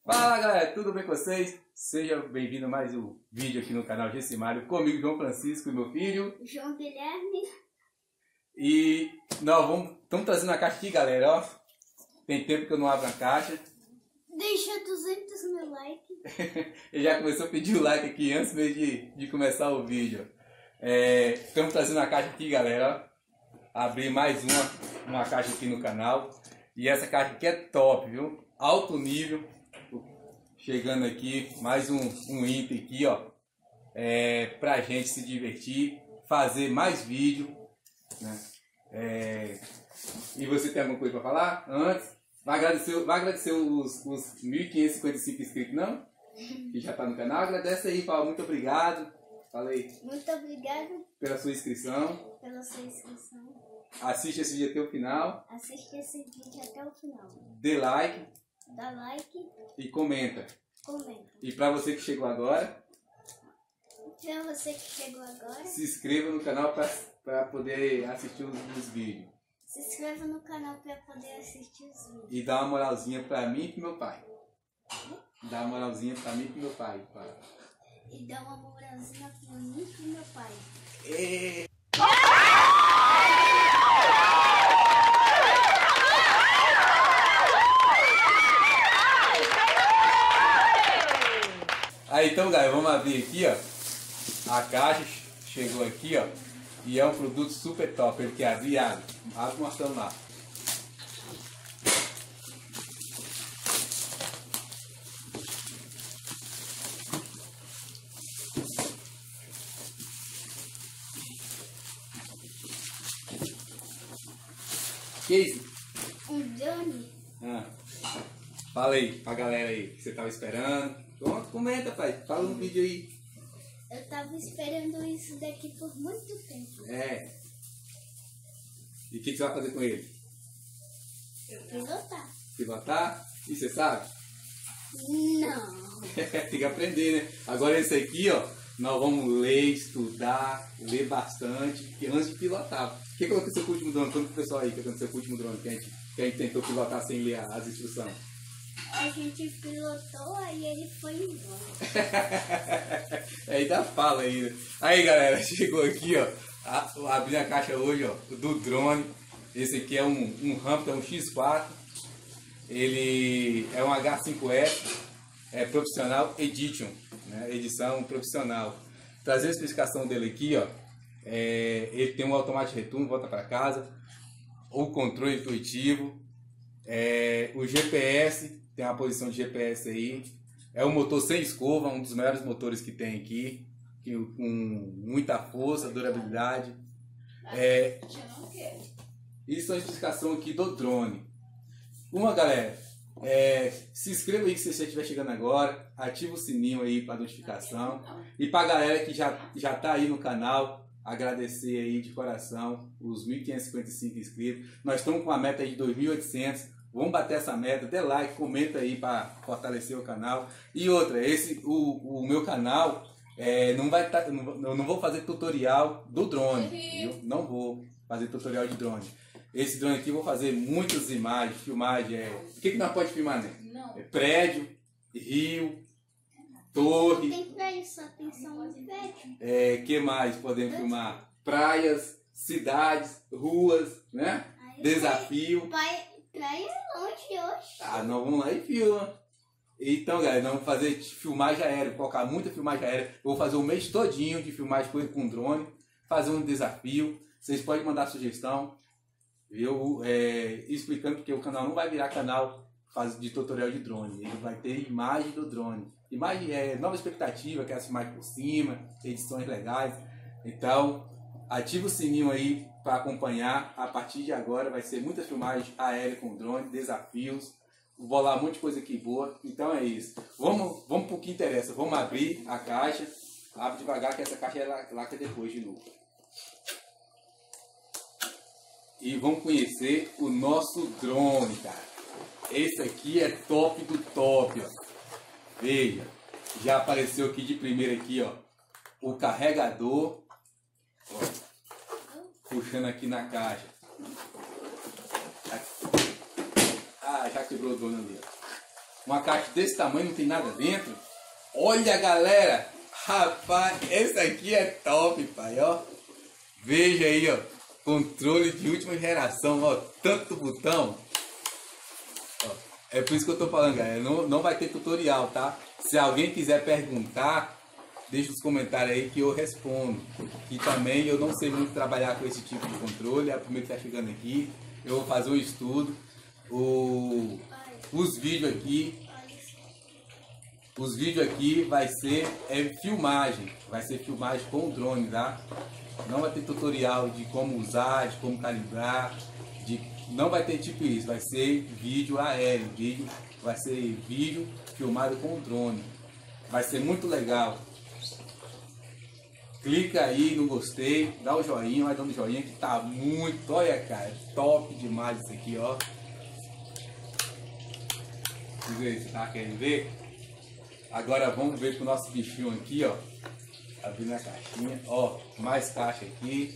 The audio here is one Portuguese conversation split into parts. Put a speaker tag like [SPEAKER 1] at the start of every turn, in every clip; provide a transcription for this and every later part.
[SPEAKER 1] Fala galera, tudo bem com vocês? Seja bem-vindo a mais um vídeo aqui no canal Gessimário, comigo João Francisco e meu filho
[SPEAKER 2] João Guilherme.
[SPEAKER 1] E nós estamos trazendo a caixa aqui, galera, ó. Tem tempo que eu não abro a caixa.
[SPEAKER 2] Deixa 200 mil likes.
[SPEAKER 1] Ele já começou a pedir o like aqui antes mesmo de começar o vídeo. Estamos trazendo a caixa aqui, galera, ó. Abrir mais uma caixa aqui no canal. E essa caixa aqui é top, viu? Alto nível. Chegando aqui, mais um item aqui, ó. Pra gente se divertir, fazer mais vídeo, né? E você tem alguma coisa para falar antes? Vai agradecer os 1.555 inscritos, não? Que já tá no canal. Agradece aí, fala muito obrigado. Falei.
[SPEAKER 2] Muito obrigado
[SPEAKER 1] pela sua inscrição. Assiste esse vídeo até o final.
[SPEAKER 2] Assiste esse vídeo até o final.
[SPEAKER 1] Dê like.
[SPEAKER 2] Dá like.
[SPEAKER 1] E comenta.
[SPEAKER 2] Comenta.
[SPEAKER 1] E para você que chegou agora.
[SPEAKER 2] Para você que chegou agora.
[SPEAKER 1] Se inscreva no canal para poder assistir os vídeos.
[SPEAKER 2] Se inscreva no canal para poder assistir os vídeos.
[SPEAKER 1] E dá uma moralzinha para mim e pro meu pai. Dá uma moralzinha para mim e pro meu pai.
[SPEAKER 2] E dá uma moralzinha para mim e pro meu pai.
[SPEAKER 1] Aí então, galera, vamos abrir aqui, ó. A caixa chegou aqui, ó. E é um produto super top. Ele quer abrir e abre. Abre mostrando lá. Que isso?
[SPEAKER 2] Um drone.
[SPEAKER 1] Fala aí pra galera aí que você tava esperando. Comenta, pai. Fala no vídeo aí.
[SPEAKER 2] Eu tava esperando isso daqui por muito tempo.
[SPEAKER 1] E o que você vai fazer com ele?
[SPEAKER 2] Pilotar.
[SPEAKER 1] Pilotar? E você sabe?
[SPEAKER 2] Não.
[SPEAKER 1] Tem que aprender, né? Agora esse aqui, ó, nós vamos ler, estudar, ler bastante, antes de pilotar. O que aconteceu com o último drone? Conta pro pessoal aí o que aconteceu com o último drone que a gente tentou pilotar sem ler as instruções.
[SPEAKER 2] A gente pilotou, aí ele foi embora.
[SPEAKER 1] Ainda fala ainda. Aí galera, chegou aqui, ó. Abri a caixa hoje, ó, do drone. Esse aqui é um Hampton X4. Ele é um H5S, profissional edition, né? Edição profissional. Trazer a especificação dele aqui, ó. Ele tem um automático retorno, volta para casa. O controle intuitivo. O GPS. Tem uma posição de GPS aí. É um motor sem escova, um dos melhores motores que tem aqui. Com muita força, durabilidade. Isso é a explicação aqui do drone. Galera, se inscreva aí que você estiver chegando agora. Ativa o sininho aí para notificação. E para a galera que já tá aí no canal, agradecer aí de coração os 1.555 inscritos. Nós estamos com a meta aí de 2.800. Vamos bater essa meta, dê like, comenta aí para fortalecer o canal. E outra, o meu canal não vai eu não vou fazer tutorial do drone, viu? Não vou fazer tutorial de drone. Esse drone aqui eu vou fazer muitas imagens, filmagem. O que nós pode filmar, né? Prédio, rio, torre.
[SPEAKER 2] Não tem prédio, só tem só um prédio.
[SPEAKER 1] Que mais podemos filmar? Praias, cidades, ruas, né? Desafio.
[SPEAKER 2] Praia é longe hoje.
[SPEAKER 1] Nós vamos lá e filma. Então, galera, nós vamos fazer filmagem aérea, colocar muita filmagem aérea. Eu vou fazer o mês todinho de filmagem com drone, fazer um desafio. Vocês podem mandar sugestão, viu? Explicando, porque o canal não vai virar canal de tutorial de drone. Ele vai ter imagem do drone. Imagem nova expectativa, que é as imagens por cima, edições legais. Então, ativa o sininho aí para acompanhar. A partir de agora vai ser muitas filmagens aéreas com drone, desafios. Vou lá um monte de coisa aqui boa. Então é isso. Vamos pro que interessa. Vamos abrir a caixa. Abre devagar que essa caixa é laca depois de novo. E vamos conhecer o nosso drone, cara. Esse aqui é top do top, ó. Veja, já apareceu aqui de primeira aqui, ó, o carregador. Ó. Puxando aqui na caixa. Já quebrou o dono ali. Uma caixa desse tamanho, não tem nada dentro. Olha, galera. Rapaz, esse aqui é top, pai, ó. Veja aí, ó. Controle de última geração, ó. Tanto botão. Ó, é por isso que eu tô falando, galera. Não vai ter tutorial, tá? Se alguém quiser perguntar, deixa nos comentários aí que eu respondo. Que também eu não sei muito trabalhar com esse tipo de controle. É a primeira que tá chegando aqui. Eu vou fazer um estudo. Os vídeos aqui vai ser filmagem. Vai ser filmagem com o drone, tá? Não vai ter tutorial de como usar, de como calibrar. Não vai ter tipo isso. Vai ser vídeo aéreo. Vai ser vídeo filmado com o drone. Vai ser muito legal. Clica aí no gostei, dá o joinha, vai dando joinha que tá muito, olha cara, top demais isso aqui, ó. Você tá querendo ver? Agora vamos ver pro nosso bichinho aqui, ó. Abrindo a caixinha, ó, mais caixa aqui.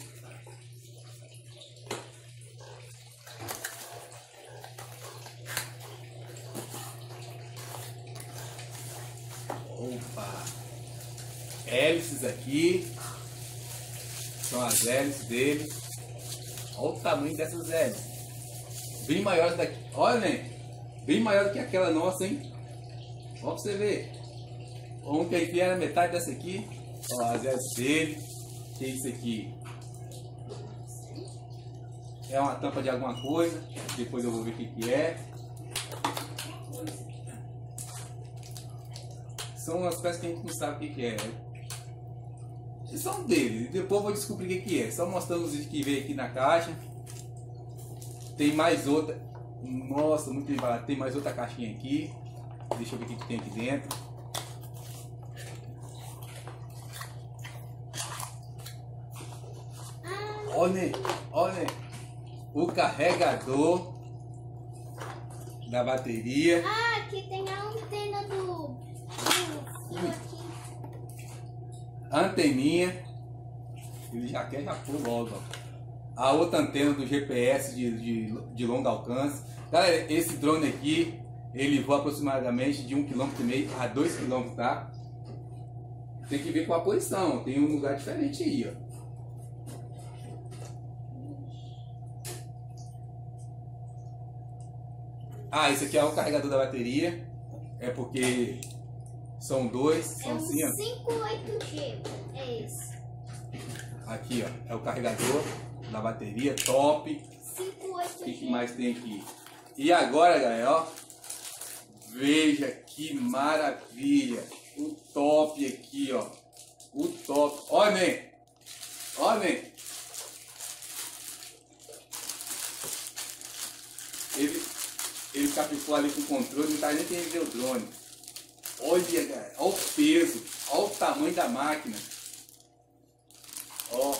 [SPEAKER 1] Opa! Hélices aqui. São as hélices dele. Olha o tamanho dessas hélices. Bem maiores daqui. Olha, né? Bem maior do que aquela nossa, hein? Olha pra você ver. Ontem aqui era metade dessa aqui. Ó, as hélices dele. Que é isso aqui? É uma tampa de alguma coisa. Depois eu vou ver o que é. São umas peças que a gente não sabe o que é. São deles. Depois eu vou descobrir o que é. Só mostrando os vídeos que veio aqui na caixa. Tem mais outra. Nossa, muito bem barato. Tem mais outra caixinha aqui. Deixa eu ver o que tem aqui dentro. Olha, olha. O carregador da bateria.
[SPEAKER 2] Ah, aqui tem a antena do fio aqui.
[SPEAKER 1] A anteninha. Ele já quer, já pôr logo, ó. A outra antena do GPS de longo alcance. Galera, esse drone aqui, ele voa aproximadamente de 1,5 km a 2 km, tá? Tem que ver com a posição, tem um lugar diferente aí, ó. Ah, esse aqui é o carregador da bateria. É porque são dois, são
[SPEAKER 2] É um
[SPEAKER 1] assim, ó.
[SPEAKER 2] 58G, é esse.
[SPEAKER 1] Aqui, ó, é o carregador da bateria, top.
[SPEAKER 2] 58G.
[SPEAKER 1] O que mais tem aqui? E agora, galera, ó, veja que maravilha. O top aqui, ó. O top. Olha, né? Olha, né? Ele capifou ali com o controle, não tá nem querendo ver o drone. Olha, galera, olha o peso, olha o tamanho da máquina. Ó.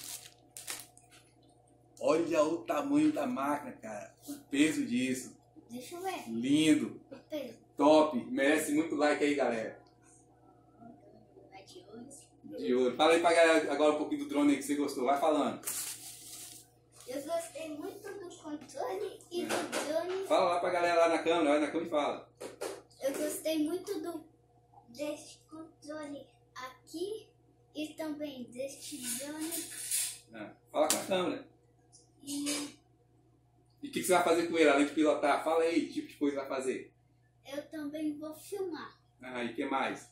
[SPEAKER 1] Olha o tamanho da máquina, cara. O peso disso.
[SPEAKER 2] Deixa eu ver.
[SPEAKER 1] Lindo.
[SPEAKER 2] O peso.
[SPEAKER 1] Top. Merece muito like aí, galera.
[SPEAKER 2] Vai de olho.
[SPEAKER 1] De olho. Fala aí pra galera agora um pouquinho do drone aí que você gostou. Vai falando.
[SPEAKER 2] Eu gostei muito do controle e do drone.
[SPEAKER 1] Fala lá pra galera lá na câmera. Olha na câmera e fala.
[SPEAKER 2] Eu gostei muito deste controle aqui e também deste drone.
[SPEAKER 1] Fala com a câmera.
[SPEAKER 2] E
[SPEAKER 1] E o que você vai fazer com ele além de pilotar? Fala aí, que tipo de coisa vai fazer.
[SPEAKER 2] eu também vou filmar.
[SPEAKER 1] E o que mais?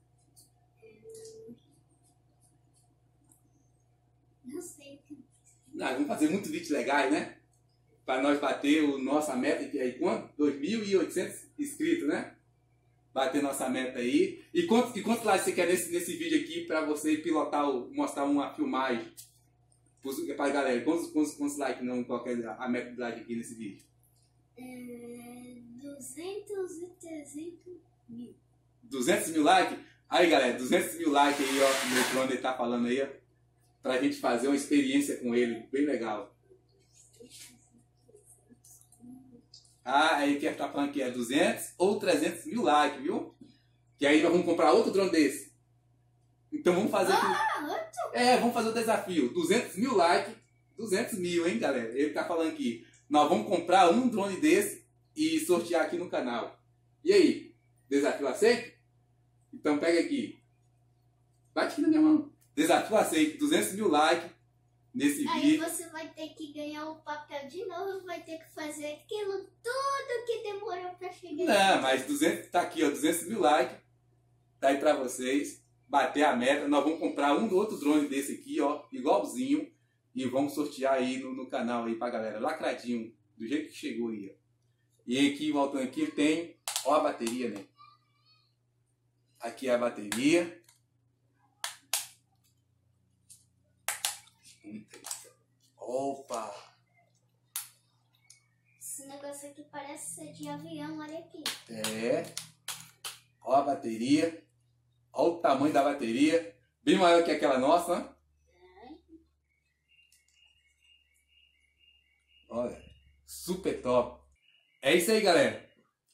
[SPEAKER 2] Não sei o que.
[SPEAKER 1] Vamos fazer muitos vídeos legais, né? Para nós bater a nossa meta, que é quanto? 2.800 inscritos, né? Bater nossa meta aí. E quantos likes você quer nesse vídeo aqui para você pilotar, mostrar uma filmagem para a galera? Quantos likes não qualquer a meta de like aqui nesse vídeo?
[SPEAKER 2] 200 e 300 mil.
[SPEAKER 1] 200 mil likes? Aí, galera, 200 mil likes aí, ó, que o meu drone tá falando aí, ó, pra gente fazer uma experiência com ele, bem legal. Aí que tá falando que é 200 ou 300 mil likes, viu? Que aí nós vamos comprar outro drone desse. Então vamos fazer aqui. Vamos fazer o desafio. 200 mil likes, 200 mil, hein, galera? Ele tá falando aqui. Nós vamos comprar um drone desse e sortear aqui no canal. E aí? Desafio aceito? Então pega aqui. Bate aqui na minha mão. Desafio aceito. 200 mil likes nesse
[SPEAKER 2] Aí
[SPEAKER 1] vídeo.
[SPEAKER 2] você vai ter que ganhar o papel de novo, vai ter que fazer aquilo tudo que demorou pra chegar.
[SPEAKER 1] Não, mas 200, tá aqui, ó, 200 mil likes. Tá aí pra vocês. Bater a meta. Nós vamos comprar um outro drone desse aqui, ó, igualzinho. E vamos sortear aí no canal aí pra galera. Lacradinho, do jeito que chegou aí, ó. E aqui, voltando aqui, tem, ó, a bateria, né? Aqui é a bateria. Opa!
[SPEAKER 2] Esse negócio aqui parece ser de avião, olha aqui.
[SPEAKER 1] É. Ó a bateria. Ó o tamanho da bateria. Bem maior que aquela nossa, né? Olha. Super top. É isso aí, galera.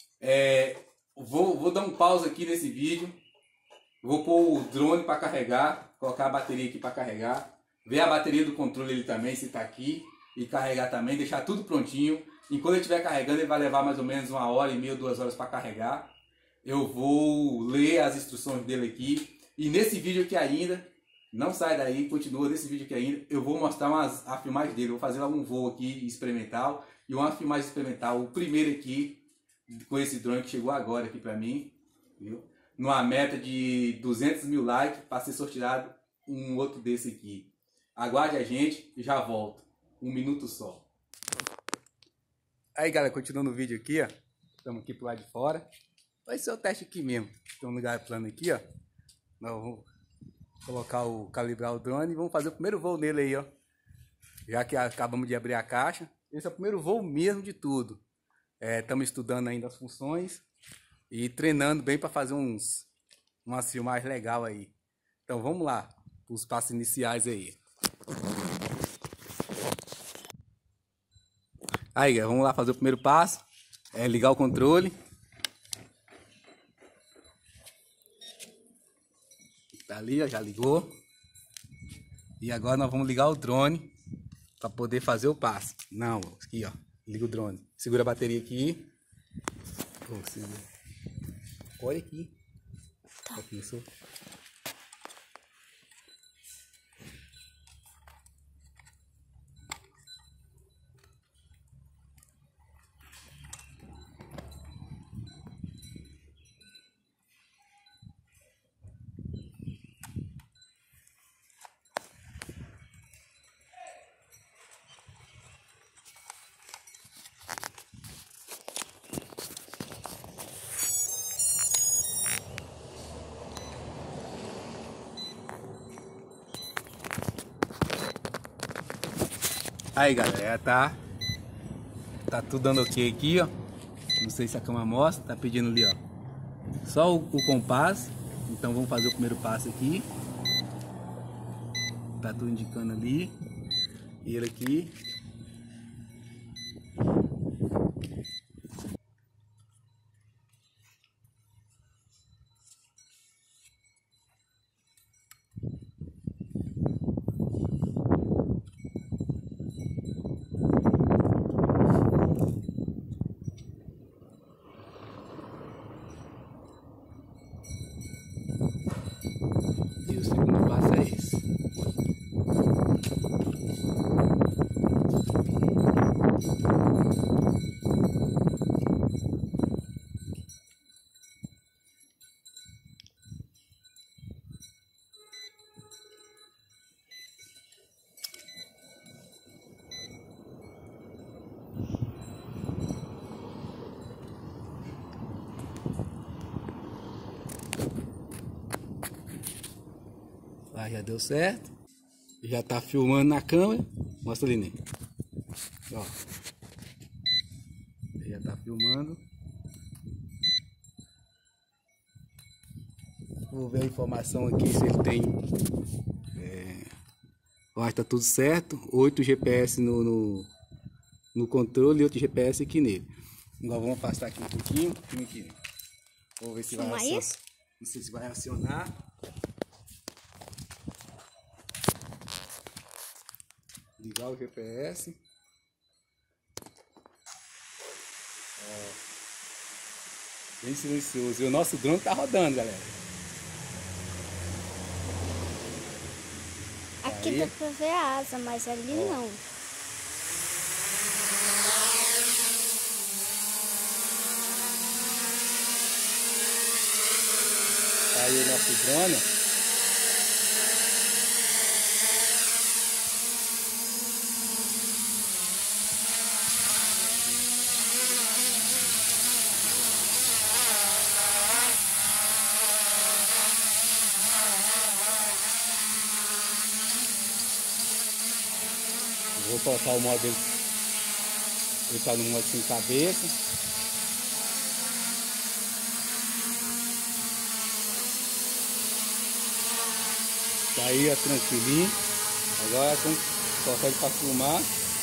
[SPEAKER 1] Vou dar um pause aqui nesse vídeo. Vou pôr o drone para carregar. Colocar a bateria aqui para carregar. Ver a bateria do controle ele também, se está aqui. E carregar também. Deixar tudo prontinho. Enquanto ele estiver carregando, ele vai levar mais ou menos 1h30, 2 horas para carregar. Eu vou ler as instruções dele aqui. E nesse vídeo aqui ainda, não sai daí, continua nesse vídeo aqui ainda, eu vou mostrar a filmagem dele. Vou fazer um voo aqui experimental e uma filmagem experimental, o primeiro aqui, com esse drone que chegou agora aqui pra mim, viu? Numa meta de 200 mil likes para ser sorteado um outro desse aqui. Aguarde a gente e já volto. 1 minuto só. Aí, galera, continuando o vídeo aqui, ó. Estamos aqui pro lado de fora. Vai ser o teste aqui mesmo. Tem um lugar plano aqui, ó. Nós vamos colocar calibrar o drone e vamos fazer o primeiro voo nele aí, ó. Já que acabamos de abrir a caixa. Esse é o primeiro voo mesmo de tudo. Estamos estudando ainda as funções e treinando bem para fazer umas filmagens legais aí. Então vamos lá, os passos iniciais aí. Aí, galera, vamos lá fazer o primeiro passo. Ligar o controle. Tá ali, ó, já ligou. E agora nós vamos ligar o drone para poder fazer o passo. Não, aqui, ó. Liga o drone. Segura a bateria aqui. Olha aqui. Tá. Aqui, isso. Aí, galera, tá tudo dando ok aqui, ó. Não sei se a câmera mostra, tá pedindo ali, ó. Só o compasso. Então vamos fazer o primeiro passo aqui. Tá tudo indicando ali. E ele aqui. E o segundo passo é esse. Lá já deu certo. Já tá filmando na câmera. Mostra ali, né? Ó. Já tá filmando. Vou ver a informação aqui se ele tem. Eu acho que tá tudo certo. 8 GPS no controle e 8 GPS aqui nele. Agora vamos afastar aqui um pouquinho. Aqui. Vou ver se vai acionar. Não sei se vai acionar. Ligar o GPS. Bem silencioso. E o nosso drone tá rodando, galera.
[SPEAKER 2] Aqui
[SPEAKER 1] aí
[SPEAKER 2] dá pra ver a asa, mas ali não.
[SPEAKER 1] Tá aí o nosso drone. Vou colocar o modo dele. Ele tá no modo sem cabeça. Tá aí, ó, tranquilinho. Agora vamos colocar ele para filmar.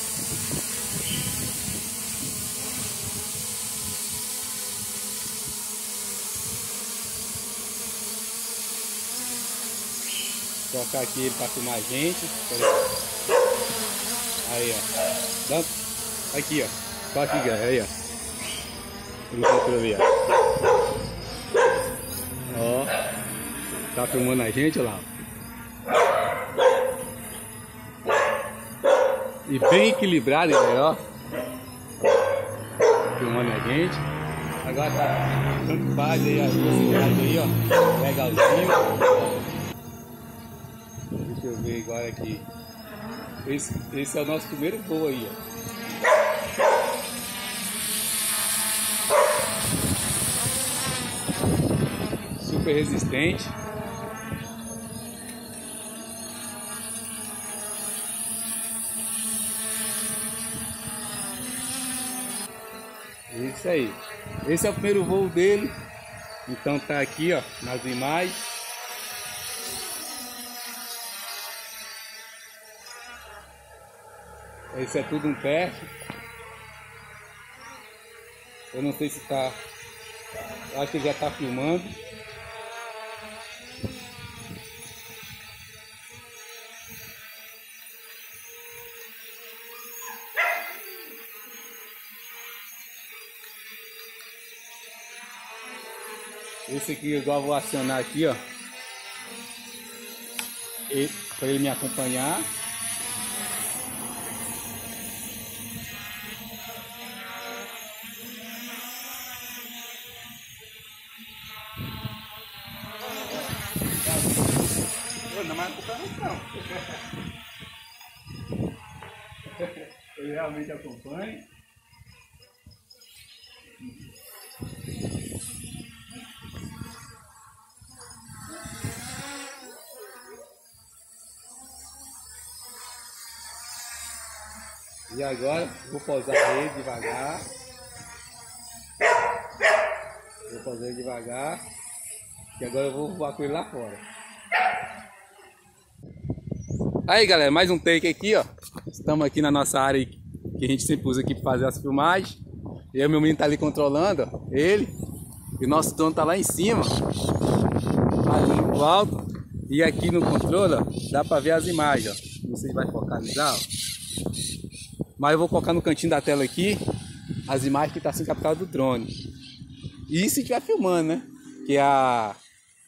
[SPEAKER 1] Colocar aqui ele para filmar a gente. Aí, ó. Dá... Aqui, ó. Só aqui, galera. Aí, ó. No controle, ó. Tá filmando a gente, olha lá. E bem equilibrado, galera, ó. Filmando a gente. Agora tá tanto faz aí, a velocidade aí, ó. Legalzinho. Deixa eu ver agora aqui. Esse é o nosso primeiro voo aí, ó. Super resistente. Isso aí. Esse é o primeiro voo dele. Então tá aqui, ó, nas imagens. Esse é tudo um teste. Eu não sei se tá... Acho que já tá filmando. Esse aqui eu vou acionar aqui, ó. Para ele me acompanhar. Não, mas não. Ele realmente acompanha. E agora vou pousar ele devagar. Vou fazer ele devagar. E agora eu vou voar com ele lá fora. Aí, galera, mais um take aqui, ó. Estamos aqui na nossa área que a gente sempre usa aqui para fazer as filmagens. E aí o meu menino tá ali controlando, ó, ele. E o nosso dono tá lá em cima, ali no alto. E aqui no controle, ó, dá para ver as imagens, ó. Não sei se vai focalizar, ó. Mas eu vou colocar no cantinho da tela aqui as imagens que estão sendo captadas do drone. E se estiver filmando, né? Que é a...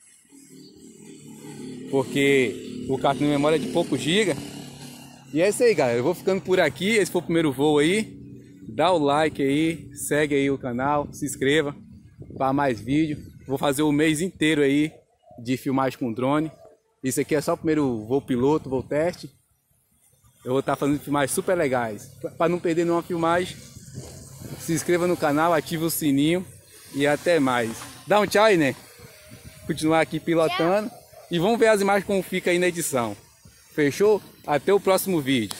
[SPEAKER 1] Porque o cartão de memória é de poucos gigas. E é isso aí, galera. Eu vou ficando por aqui. Esse foi o primeiro voo aí. Dá o like aí. Segue aí o canal. Se inscreva para mais vídeo. Vou fazer o mês inteiro aí de filmagem com drone. Isso aqui é só o primeiro voo piloto, voo teste. Eu vou estar fazendo filmagens super legais. Para não perder nenhuma filmagem, se inscreva no canal, ative o sininho e até mais. Dá um tchau aí, né? Continuar aqui pilotando. Tchau. E vamos ver as imagens como fica aí na edição. Fechou? Até o próximo vídeo.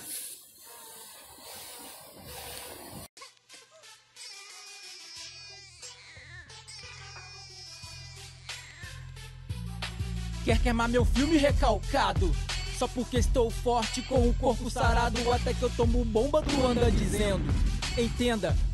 [SPEAKER 3] Quer queimar meu filme recalcado? Só porque estou forte com o corpo sarado. Até que eu tomo bomba, tu anda dizendo. Entenda,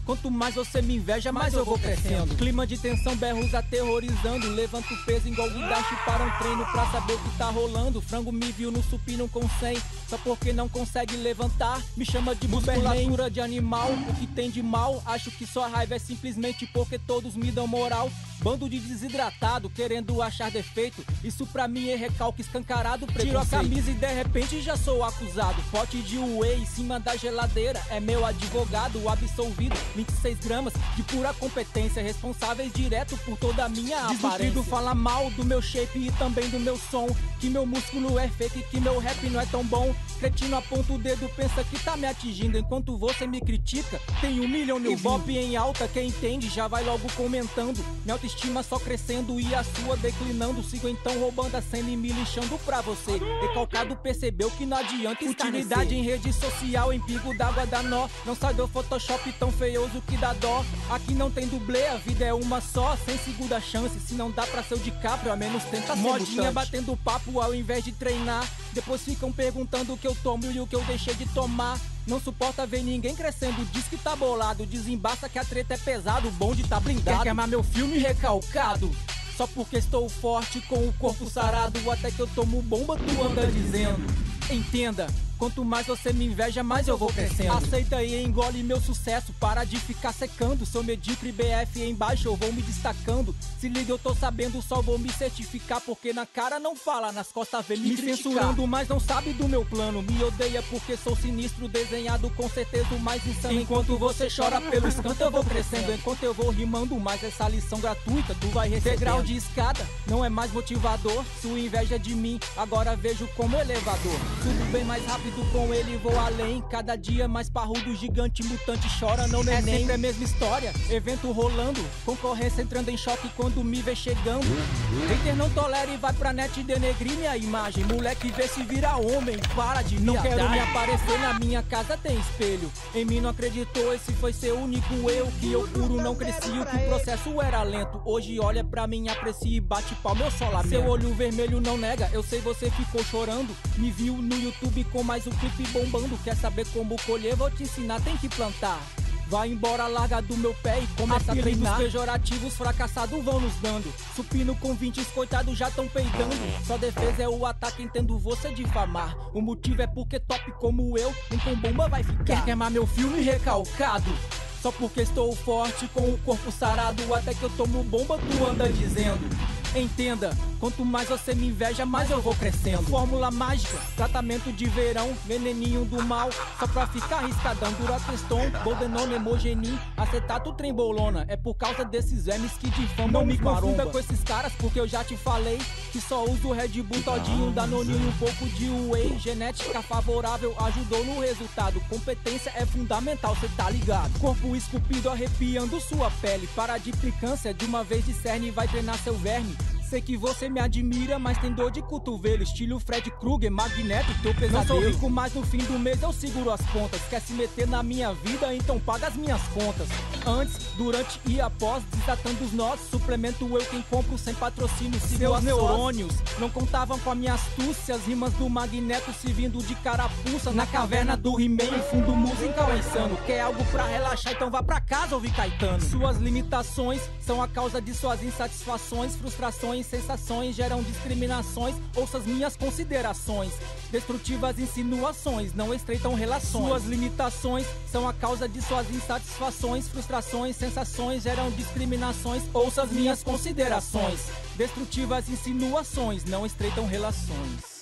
[SPEAKER 3] Quanto mais você me inveja, mais eu vou crescendo. Clima de tensão, berros aterrorizando. Levanto peso igual guindaste para um treino pra saber o que tá rolando. Frango me viu no supino com 100, só porque não consegue levantar. Me chama de musculatura de animal. O que tem de mal? Acho que sua raiva é simplesmente porque todos me dão moral. Bando de desidratado, querendo achar defeito. Isso pra mim é recalque escancarado, preconceito. Tiro a camisa e de repente já sou acusado. Pote de whey em cima da geladeira. É meu advogado absolvido. 26 gramas de pura competência. Responsáveis direto por toda a minha aparência. Fala mal do meu shape e também do meu som. Que meu músculo é fake, que meu rap não é tão bom. Cretino aponta o dedo, pensa que tá me atingindo. Enquanto você me critica, tem 1 milhão mil Ibope em alta, quem entende já vai logo comentando. Minha autoestima só crescendo e a sua declinando. Sigo então roubando a cena e me lixando pra você. Recalcado percebeu que não adianta utilidade em rede social, em pingo d'água dá nó. Não sai do Photoshop tão feioso que dá dó. Aqui não tem dublê, a vida é uma só, sem segunda chance. Se não dá pra ser o DiCaprio, ao menos tenta ser modinha mutante. Batendo papo ao invés de treinar. Depois ficam perguntando o que eu tomo e o que eu deixei de tomar. Não suporta ver ninguém crescendo, diz que tá bolado. Desembaça que a treta é pesado, o bonde tá blindado. Quer queimar meu filme recalcado? Só porque estou forte com o corpo sarado. Até que eu tomo bomba, tu anda dizendo. Entenda, quanto mais você me inveja, mais eu vou crescendo. Aceita e engole meu sucesso, para de ficar secando. Sou medíocre BF embaixo, eu vou me destacando. Se liga, eu tô sabendo, só vou me certificar. Porque na cara não fala, nas costas vê me criticar. Censurando, mas não sabe do meu plano. Me odeia porque sou sinistro, desenhado com certeza o mais insano. Enquanto você chora pelos cantos, eu vou crescendo. Enquanto eu vou rimando, mais essa lição gratuita tu vai receber. Degrau de escada, não é mais motivador. Sua inveja de mim, agora vejo como elevador. Subo bem mais rápido com ele, vou além. Cada dia mais parrudo, gigante, mutante, chora, não neném. É sempre a mesma história, evento rolando. Concorrência entrando em choque quando me vê chegando. Hater não tolera e vai pra net denegrir minha imagem. Moleque vê se vira homem, para de não quero me aparecer, na minha casa tem espelho. Em mim não acreditou, esse foi seu único eu. Que eu puro não cresci, o que o processo era lento. Hoje olha pra mim, aprecia e bate pau meu solamento. Seu olho vermelho não nega, eu sei você ficou chorando. Me viu no YouTube com mais um clipe bombando. Quer saber como colher? Vou te ensinar, tem que plantar. Vai embora, larga do meu pé e começa a treinar. Pejorativos fracassados vão nos dando. Supino com 20, coitados já tão peidando. Sua defesa é o ataque, entendo você difamar. O motivo é porque top como eu, nem com bomba vai ficar. Quer queimar meu filme recalcado? Só porque estou forte com o corpo sarado. Até que eu tomo bomba, tu anda dizendo. Entenda, quanto mais você me inveja, mais eu vou crescendo. Fórmula mágica, tratamento de verão, veneninho do mal, só pra ficar riscadão. Durateston, Boldenone, Hemogenin, acetato, trembolona. É por causa desses vermes que difamam. Não me confunda com esses caras, porque eu já te falei que só uso Red Bull todinho, Danone e um pouco de whey. Genética favorável ajudou no resultado. Competência é fundamental, cê tá ligado. Corpo esculpido arrepiando sua pele. Para de implicância, de uma vez discerne e vai treinar seu verme. Sei que você me admira, mas tem dor de cotovelo. Estilo Fred Krueger, Magneto, teu pesadelo. Não sou rico, mas no fim do mês eu seguro as pontas. Quer se meter na minha vida, então paga as minhas contas. Antes, durante e após, desatando os nós. Suplemento eu quem compro sem patrocínio. Seus neurônios não contavam com a minha astúcia. As rimas do Magneto se vindo de carapuça. Na caverna do He-Man, fundo musical é insano. Quer algo pra relaxar, então vá pra casa ouvir Caetano. Suas limitações são a causa de suas insatisfações, frustrações, sensações geram discriminações. Ouça as minhas considerações. Destrutivas insinuações não estreitam relações. Suas limitações são a causa de suas insatisfações, frustrações, sensações geram discriminações. Ouça as minhas considerações. Destrutivas insinuações não estreitam relações.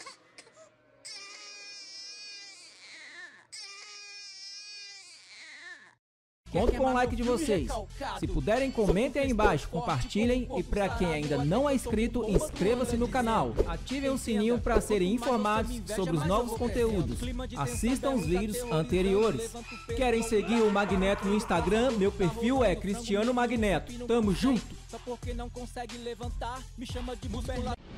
[SPEAKER 4] Conto com o like de vocês. Se puderem, comentem aí embaixo, compartilhem e para quem ainda não é inscrito, inscreva-se no canal. Ativem o sininho para serem informados sobre os novos conteúdos. Assistam os vídeos anteriores. Querem seguir o Magneto no Instagram? Meu perfil é Cristiano Magneto. Tamo junto!
[SPEAKER 3] Só porque não consegue levantar, me chama de musculador.